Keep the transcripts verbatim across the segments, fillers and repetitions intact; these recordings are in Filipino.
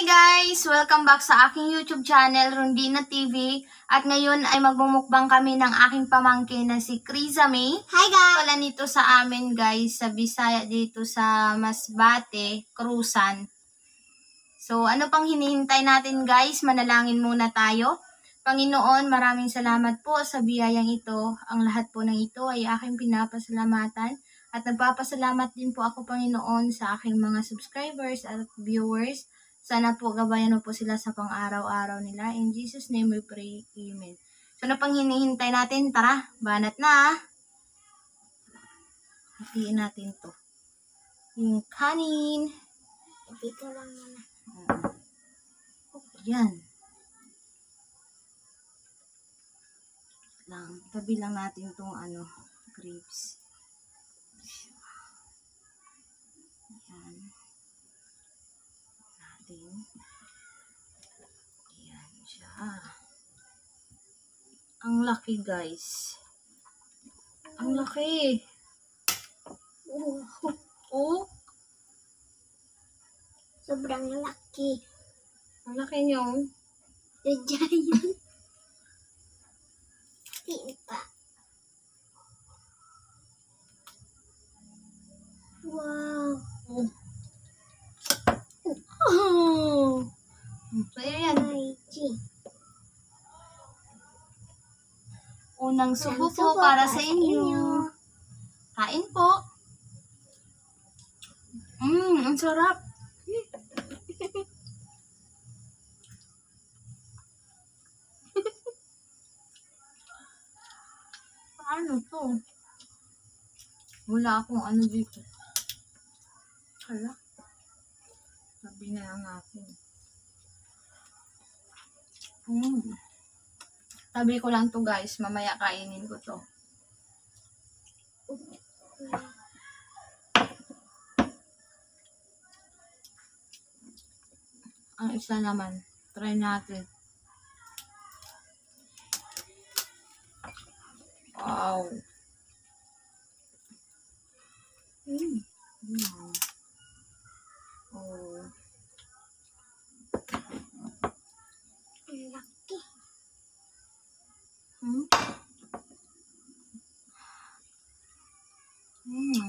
Hi guys! Welcome back sa aking YouTube channel, Rondina T V. At ngayon ay magmumukbang kami ng aking pamangkin na si Criza May. Hi guys! Wala nito sa amin guys, sa Bisaya dito sa Masbate, Cruzan. So ano pang hinihintay natin guys? Manalangin muna tayo. Panginoon, maraming salamat po sa biyayang ito. Ang lahat po ng ito ay aking pinapasalamatan. At nagpapasalamat din po ako, Panginoon, sa aking mga subscribers at viewers. Sana po gabayan mo po sila sa pang-araw-araw nila. In Jesus' name we pray. Amen. So, ano pang hinihintay natin? Tara, banat na. Hatiin natin to. Yung kanin. Dito lang muna. Yan. Lang. Tabi lang natin tong ano, grapes. Yan. Natin. Yan siya. Ang laki guys. Ang laki. Oh, Oh, sobrang laki. ang laki niyo. The giant. Tipa. Wow. Oh. Oh. So, yan. Mighty. Unang subo Unang po subo para para sa sa inyo. inyo. Kain po. Mmm, ang sarap. Ano to? Wala akong ano dito. Hala. Sabi na lang natin. Mm. Sabi ko lang to guys. Mamaya kainin ko to. Ang isa naman. Try natin. Wow. Mm. Mm. Oh. Ang laki. Hmm? Mm.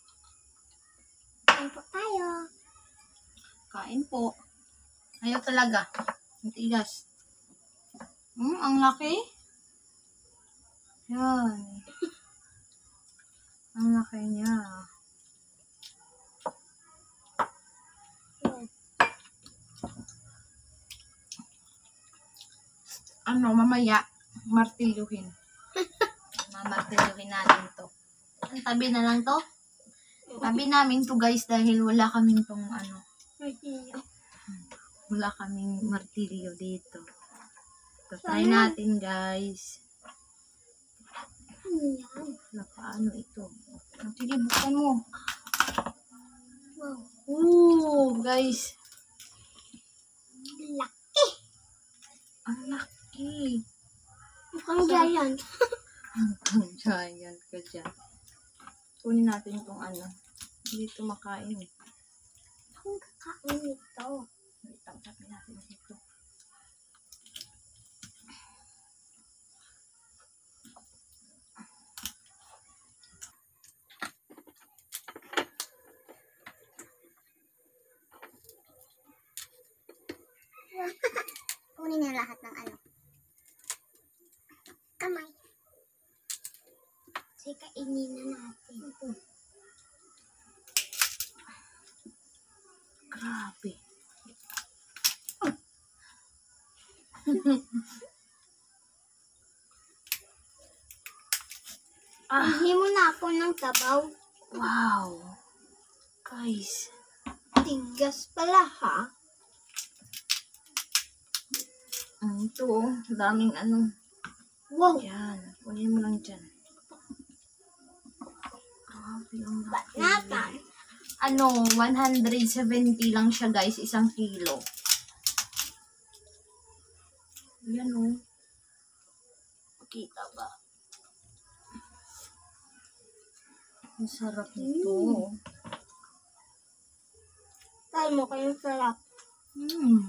Kain po tayo. Kain po. Ayaw talaga. Ang tigas. Hmm, ang laki. Yan. Ang laki niya. Ano, mamaya, martilyuhin. Mamartilyuhin natin to. Ang tabi na lang to. Tabi namin to guys dahil wala kaming tong ano. Wala kaming martilyo dito. So, try natin guys. Ano yan? Wala paano ito. Sige, buksan mo. Wow. Ooh, guys. Laki. Ang laki. Mukhang giant. Ang giant ka dyan. Kunin natin itong ano. Hindi ito makain eh. Akong kakain ito. Itang sabi natin dito. Kunin na lahat ng ano. Kamay. Kasi kainin na natin. Grabe. Ah, Hindi mo na ako ng sabaw. wow. Guys. Tigas pala ha. Ang ito oh. Daming ano. Wow. Yan. Kunin mo lang dyan. Grabe ang laki. Banatan. Ano, one hundred seventy lang siya guys. Isang kilo. Yan oh. Kita ba? Ang sarap nito. Mm. Try mo kayong sarap. Hmm.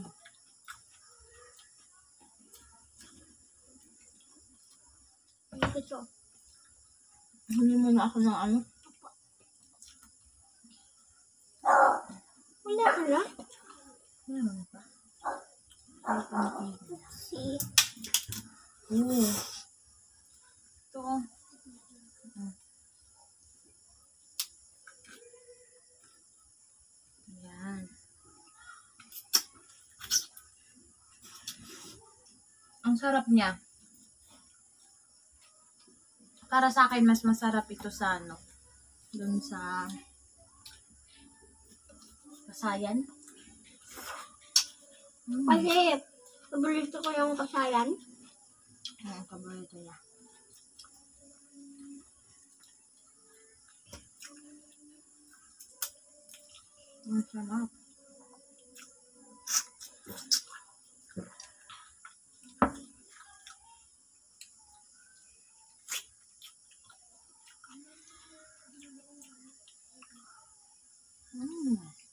Ito. Hindi mo na ako ng ano. Wala ka na? Meron pa. Ay, kumain. Si. Oo. Ito. Hmm. Ayan. Ang sarap niya. Para sa akin, mas masarap ito sa ano. Dun sa Kasayan. Hmm. Kasi, paborito ko yung kasayan. Ang paborito niya. Ang sarap. Mm.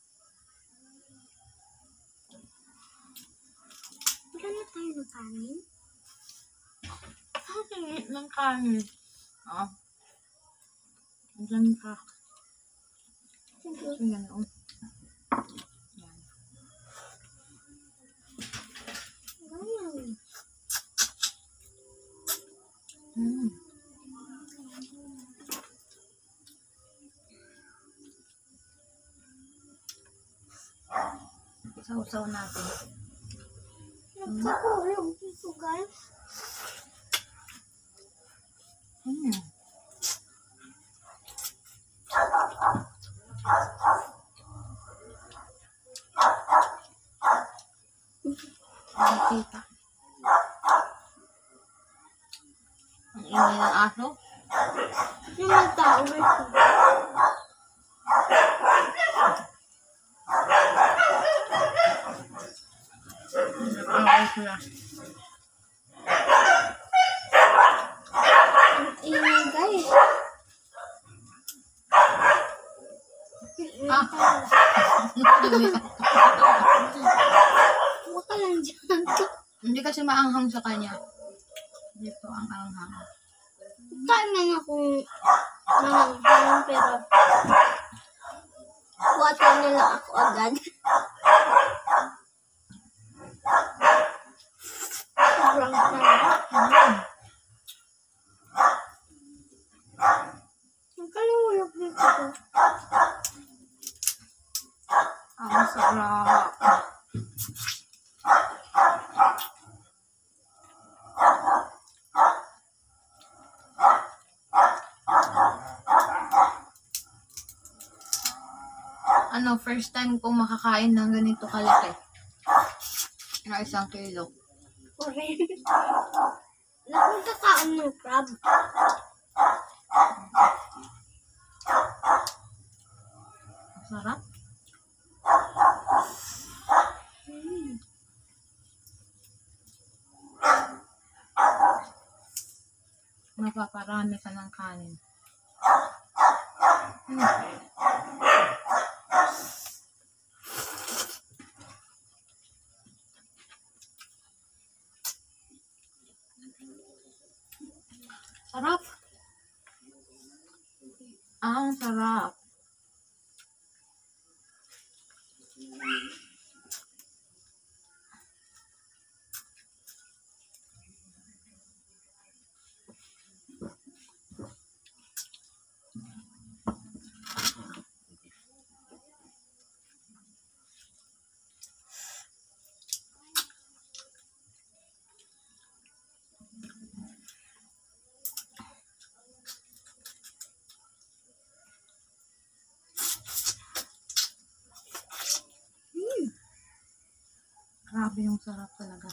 Wala na tayo ng kanin. Ang tingit ng kanin. Ah. Diyan ka. Sige. So, yan, oh. Yan. Ayan. Mm. Sausaw natin. Nagkakulog dito, guys. Mm. Nakita. Ang ingay ng aso. Yung mga tao, guys. Ang sila. Ang ingay, guys. Ah. Huwag ka lang dyan. Hindi kasi maanghang sa kanya. Dito ang anghang. Kain man akong mananghang, pero water na lang ako agad. Sobrang sarap. Mm. Ang kalulog dito. Ang sarap. Ano, first time kong makakain ng ganito kalaki. Na isang kilo. Oren. Nakakakaon ng crab. Ang sarap. Mm. Mapaparami ka ng kanin. Hmm. Sarap. Ang sarap. Grabe yung sarap talaga.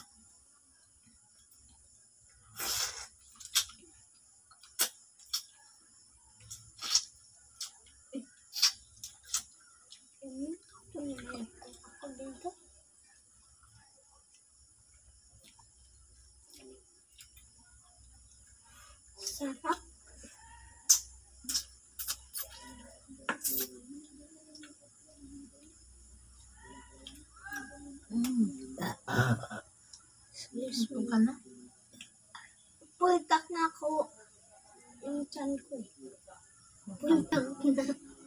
Mm. Tuminig ako dito. Sarap. Mm. Excuse Ito me. ka na. Pultak na ako. Yung chan ko eh. Pultak na.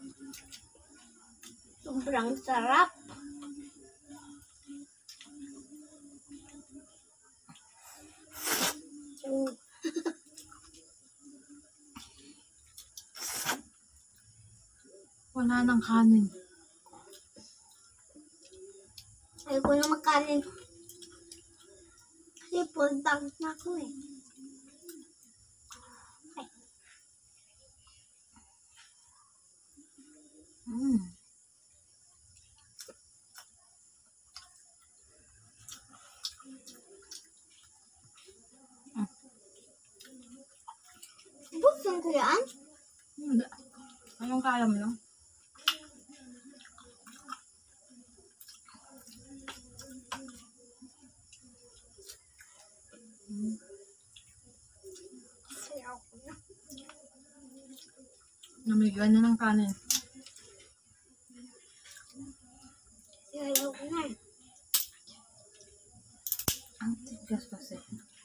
Sobrang sarap. Oh. Wala nang kanin. Ayoko na makanin. Kasi pultak na ako eh. Mm. Buksan ko yan? Hindi. Anong kaya mo lang? Sayaw ko na. Namigyan na ng kanin. Sayaw ko na. Ang tigas kasi.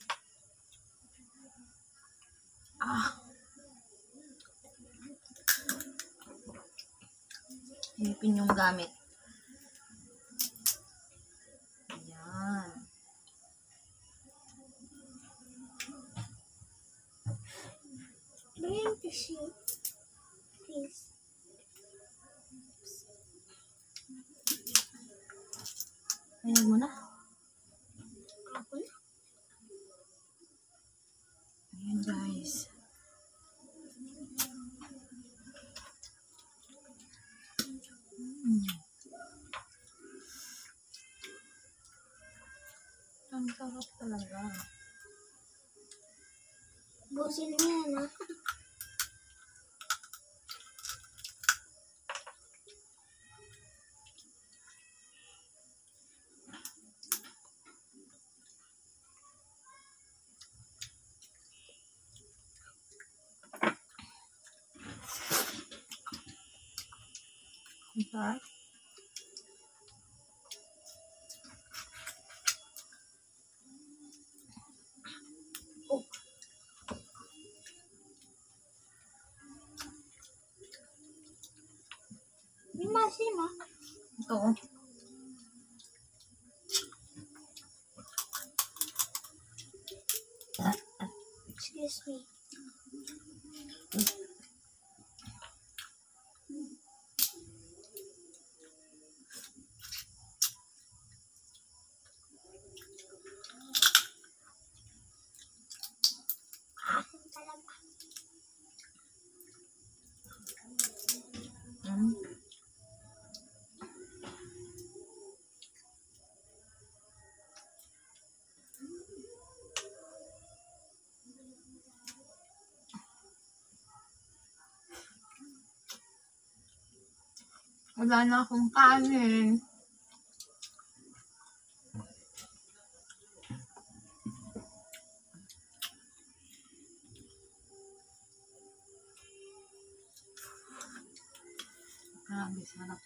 Ah. Hipin yung gamit. Ayan. Bring tissue. Please. Ayan mo na. Ako na. Ayan guys. Mm. Ang sarap talaga. Busin mo yan ha. Ang sarap. Oh. May masim ha. Ito oh. Excuse me. Asin talaga. Mm. Wala na akong kanin. Grabe, sarap.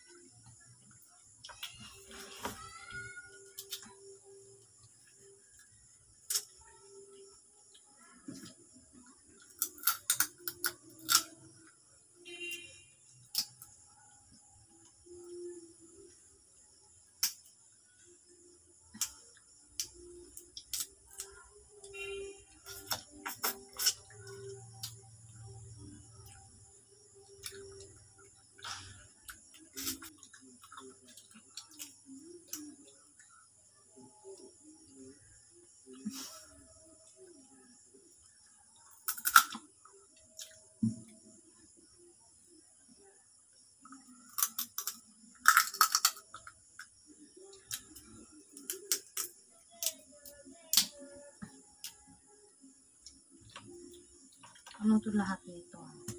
Ano to lahat nito?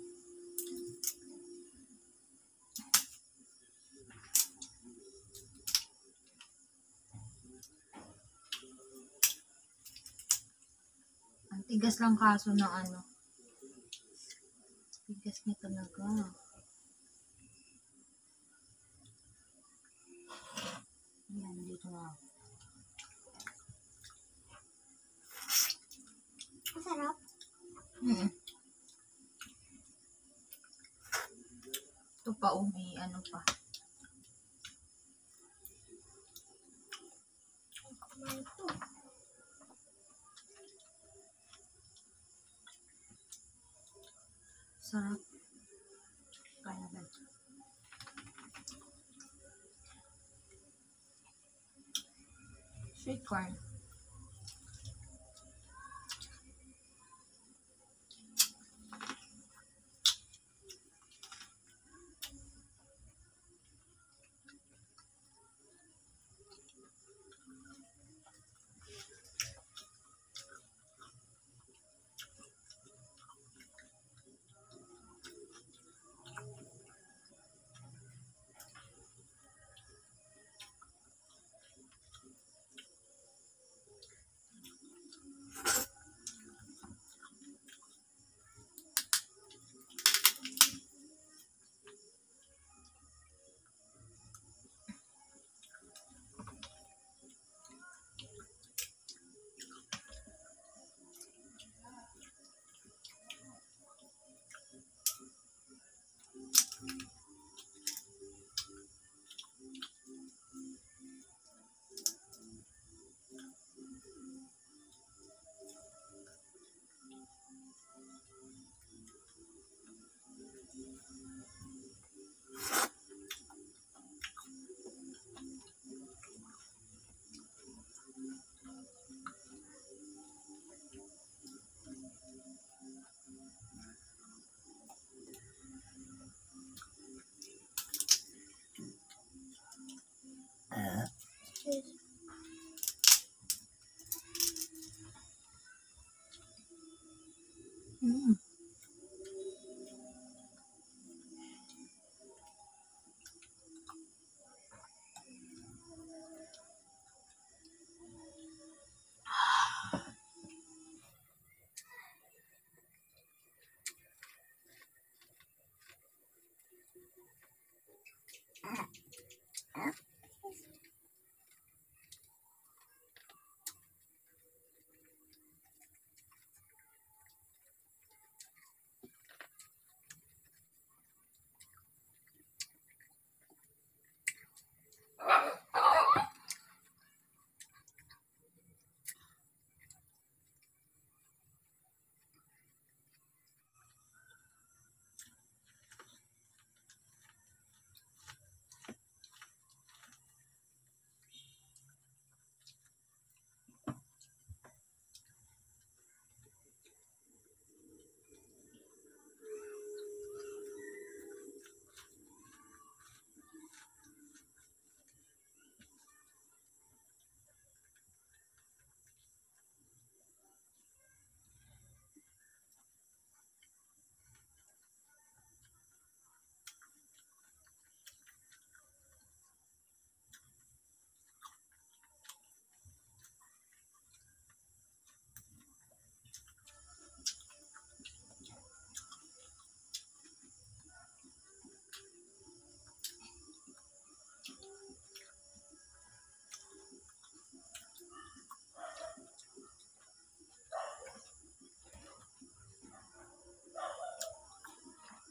Ang tigas lang kaso na ano. Tigas niya talaga. Ayan, dito na. Mm. Ito pa, oh, may ano pa. Ano ito? Sarap. Kaya ba? Sweet corn. Cheese. Mm.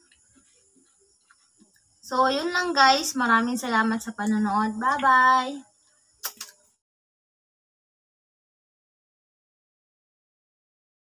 So, yun lang guys. Maraming salamat sa panonood. Bye-bye!